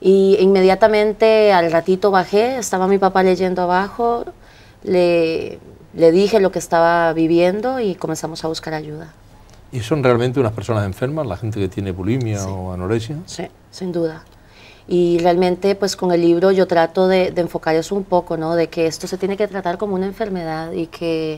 Y inmediatamente al ratito bajé, estaba mi papá leyendo abajo, le dije lo que estaba viviendo y comenzamos a buscar ayuda. ¿Y son realmente unas personas enfermas, la gente que tiene bulimia o anorexia? Sí, sin duda. Y realmente pues con el libro yo trato de enfocar eso un poco, ¿no? De que esto se tiene que tratar como una enfermedad y que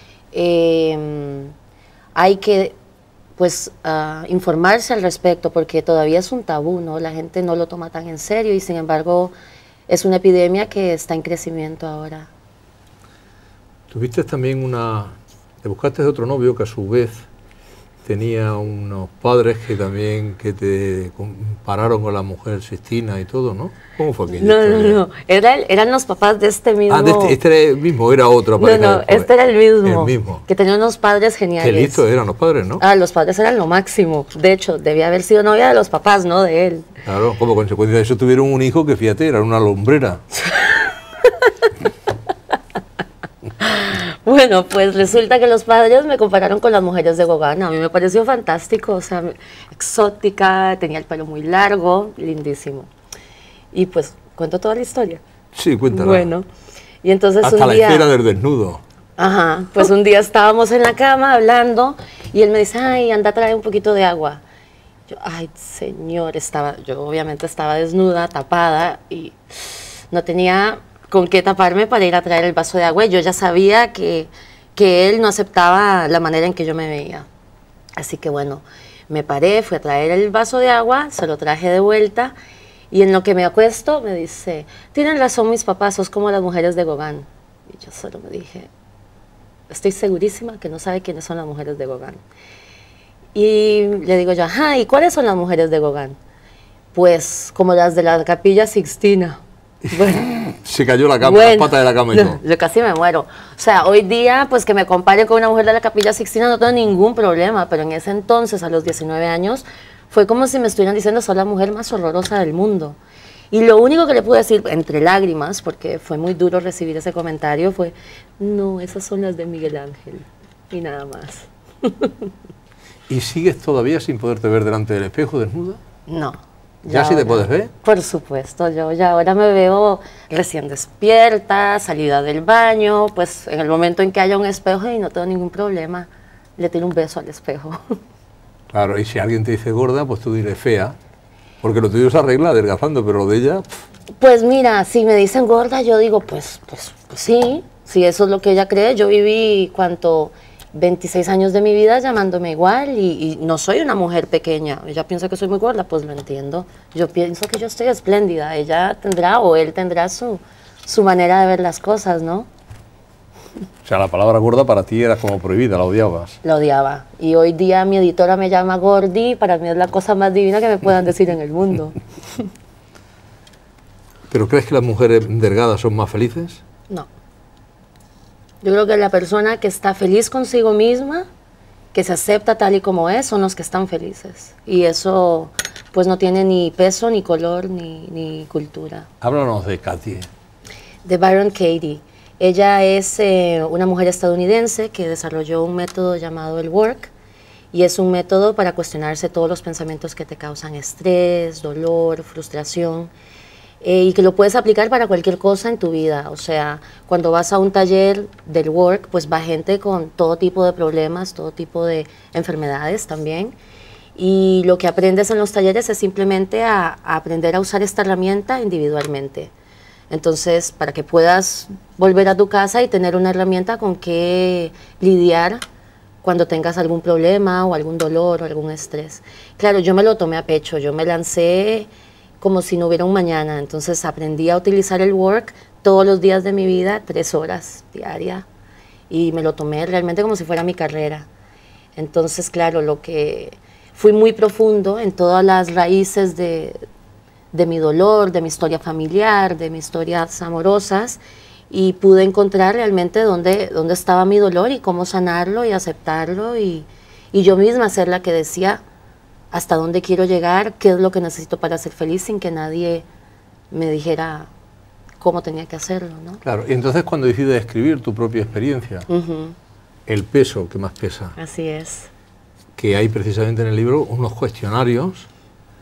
hay que pues informarse al respecto porque todavía es un tabú, ¿no? La gente no lo toma tan en serio y sin embargo es una epidemia que está en crecimiento ahora. Tuviste también te buscaste de otro novio que a su vez tenía unos padres que también te compararon con la mujer Sixtina y todo, ¿no? ¿Cómo fue aquello? No. Eran los papás de este mismo. Ah, este era el mismo, era otra pareja. No, este era el mismo. El mismo. Que tenía unos padres geniales. Qué listos eran los padres, ¿no? Ah, los padres eran lo máximo. De hecho, debía haber sido novia de los papás, no de él. Claro, como consecuencia de eso tuvieron un hijo que, fíjate, era una lumbrera. Bueno, pues resulta que los padres me compararon con las mujeres de Gauguin. A mí me pareció fantástico, o sea, exótica, tenía el pelo muy largo, lindísimo. Y pues, ¿cuento toda la historia? Sí, cuéntala. Bueno, y entonces hasta un día... la esfera del desnudo. Ajá, pues un día estábamos en la cama hablando y él me dice, ay, anda a traer un poquito de agua. Yo, ay, señor, yo obviamente estaba desnuda, tapada y no tenía con qué taparme para ir a traer el vaso de agua. Y yo ya sabía que él no aceptaba la manera en que yo me veía. Así que bueno, me paré, fui a traer el vaso de agua, se lo traje de vuelta y en lo que me acuesto me dice, tienen razón mis papás, sos como las mujeres de Gauguin. Y yo solo me dije, estoy segurísima que no sabe quiénes son las mujeres de Gauguin. Y le digo yo, ajá, ¿y cuáles son las mujeres de Gauguin? Pues como las de la Capilla Sixtina. Bueno, se cayó la cama, las patas de la cama y todo. Yo casi me muero. O sea, hoy día, pues que me compare con una mujer de la Capilla Sixtina no tengo ningún problema, pero en ese entonces, a los 19 años, fue como si me estuvieran diciendo, soy la mujer más horrorosa del mundo. Y lo único que le pude decir, entre lágrimas, porque fue muy duro recibir ese comentario, fue, no, esas son las de Miguel Ángel, y nada más. ¿Y sigues todavía sin poderte ver delante del espejo desnuda? No. ¿Ya sí te puedes ver? Por supuesto, yo ya ahora me veo recién despierta, salida del baño, pues en el momento en que haya un espejo y no tengo ningún problema, le tiro un beso al espejo. Claro, y si alguien te dice gorda, pues tú dirás fea, porque lo tuyo se arregla adelgazando, pero lo de ella... Pues mira, si me dicen gorda, yo digo, pues sí, si eso es lo que ella cree. Yo viví 26 años de mi vida llamándome igual y no soy una mujer pequeña. Ella piensa que soy muy gorda, pues lo entiendo. Yo pienso que yo estoy espléndida. Ella tendrá o él tendrá su manera de ver las cosas, ¿no? O sea, la palabra gorda para ti era como prohibida, la odiabas. La odiaba. Y hoy día mi editora me llama Gordi, para mí es la cosa más divina que me puedan decir en el mundo. ¿Pero crees que las mujeres delgadas son más felices? No. Yo creo que la persona que está feliz consigo misma, que se acepta tal y como es, son los que están felices. Y eso pues no tiene ni peso, ni color, ni cultura. Háblanos de Katie. De Byron Katie. Ella es una mujer estadounidense que desarrolló un método llamado el Work, y es un método para cuestionarse todos los pensamientos que te causan estrés, dolor, frustración, y que lo puedes aplicar para cualquier cosa en tu vida. O sea, cuando vas a un taller del Work, pues va gente con todo tipo de problemas, todo tipo de enfermedades también, y lo que aprendes en los talleres es simplemente a aprender a usar esta herramienta individualmente. Entonces, para que puedas volver a tu casa y tener una herramienta con que lidiar cuando tengas algún problema o algún dolor o algún estrés. Claro, yo me lo tomé a pecho, yo me lancé como si no hubiera un mañana. Entonces aprendí a utilizar el Work todos los días de mi vida, 3 horas diarias, y me lo tomé realmente como si fuera mi carrera. Entonces, claro, fui muy profundo en todas las raíces de mi dolor, de mi historia familiar, de mis historias amorosas, y pude encontrar realmente dónde estaba mi dolor y cómo sanarlo y aceptarlo, y yo misma ser la que decía hasta dónde quiero llegar, qué es lo que necesito para ser feliz, sin que nadie me dijera cómo tenía que hacerlo, ¿no? Claro, y entonces cuando decides escribir tu propia experiencia, el peso que más pesa. Así es. Que hay precisamente en el libro unos cuestionarios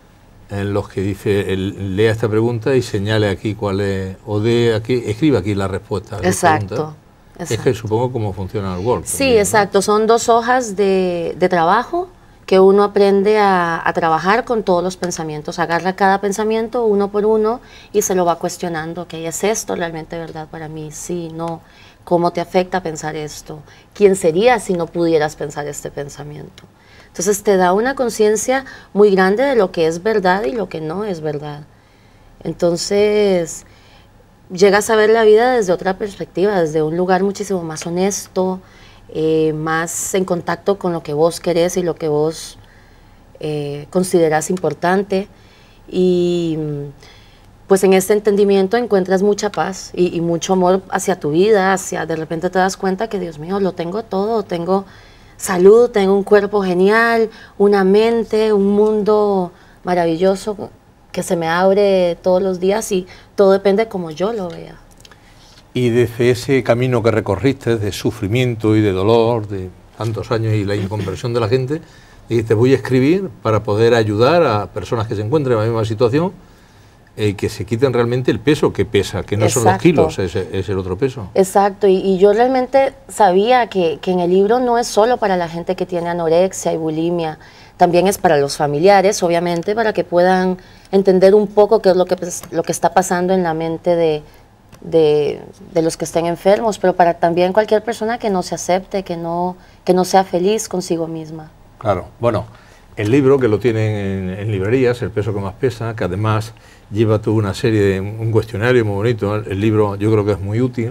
en los que dice, lea esta pregunta y señale aquí cuál es, o escriba aquí la respuesta a la Exacto. pregunta. Es que supongo cómo funciona el Word. Sí, también, exacto. ¿no? Son 2 hojas de trabajo que uno aprende a trabajar con todos los pensamientos. Agarra cada pensamiento uno por uno y se lo va cuestionando. ¿Ok? ¿Es esto realmente verdad para mí? Sí, no. ¿Cómo te afecta pensar esto? ¿Quién serías si no pudieras pensar este pensamiento? Entonces te da una conciencia muy grande de lo que es verdad y lo que no es verdad. Entonces llegas a ver la vida desde otra perspectiva, desde un lugar muchísimo más honesto, más en contacto con lo que vos querés y lo que vos considerás importante. Y pues en este entendimiento encuentras mucha paz y mucho amor hacia tu vida, de repente te das cuenta que, Dios mío, lo tengo todo, tengo salud, tengo un cuerpo genial, una mente, un mundo maravilloso que se me abre todos los días y todo depende de cómo yo lo vea. Y desde ese camino que recorriste de sufrimiento y de dolor, de tantos años y la inconversión de la gente, dijiste, voy a escribir para poder ayudar a personas que se encuentren en la misma situación, que se quiten realmente el peso que pesa, que no son los kilos, es el otro peso. Exacto, y yo realmente sabía que en el libro no es solo para la gente que tiene anorexia y bulimia, también es para los familiares, obviamente, para que puedan entender un poco qué es lo que está pasando en la mente de los que estén enfermos, pero para también cualquier persona que no se acepte, que no sea feliz consigo misma. Claro, bueno, el libro que lo tienen en librerías, El peso que más pesa, que además lleva toda una serie de un cuestionario muy bonito. El libro yo creo que es muy útil.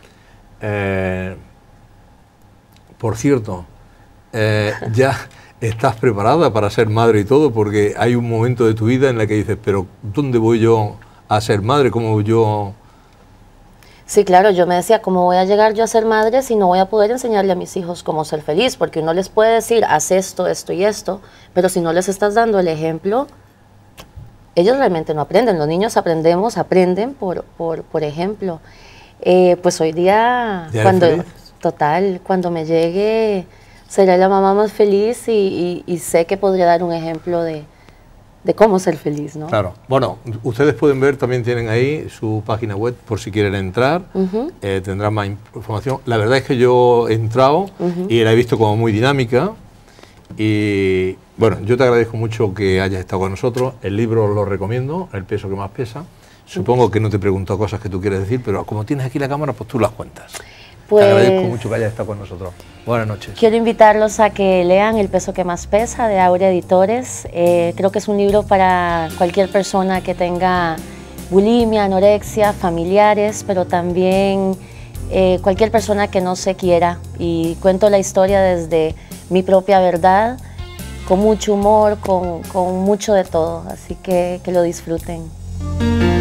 Por cierto, ya estás preparada para ser madre y todo, porque hay un momento de tu vida en el que dices, pero ¿dónde voy yo a ser madre? ¿Cómo voy yo? Sí, claro, yo me decía, ¿cómo voy a llegar yo a ser madre si no voy a poder enseñarle a mis hijos cómo ser feliz? Porque uno les puede decir, haz esto, esto y esto, pero si no les estás dando el ejemplo, ellos realmente no aprenden. Los niños aprenden por ejemplo. Pues hoy día, cuando me llegue, seré la mamá más feliz y sé que podría dar un ejemplo de cómo ser feliz, ¿no? Claro. Bueno, ustedes pueden ver, también tienen ahí su página web por si quieren entrar, tendrán más información. La verdad es que yo he entrado y la he visto como muy dinámica y bueno, yo te agradezco mucho que hayas estado con nosotros. El libro lo recomiendo, El peso que más pesa. Supongo que no te he preguntado cosas que tú quieres decir, pero como tienes aquí la cámara, pues tú las cuentas. Pues, te agradezco mucho que hayas estado con nosotros. Buenas noches. Quiero invitarlos a que lean El peso que más pesa, de Aurea Editores. Creo que es un libro para cualquier persona que tenga bulimia, anorexia, familiares, pero también cualquier persona que no se quiera. Y cuento la historia desde mi propia verdad, con mucho humor, con mucho de todo. Así que lo disfruten.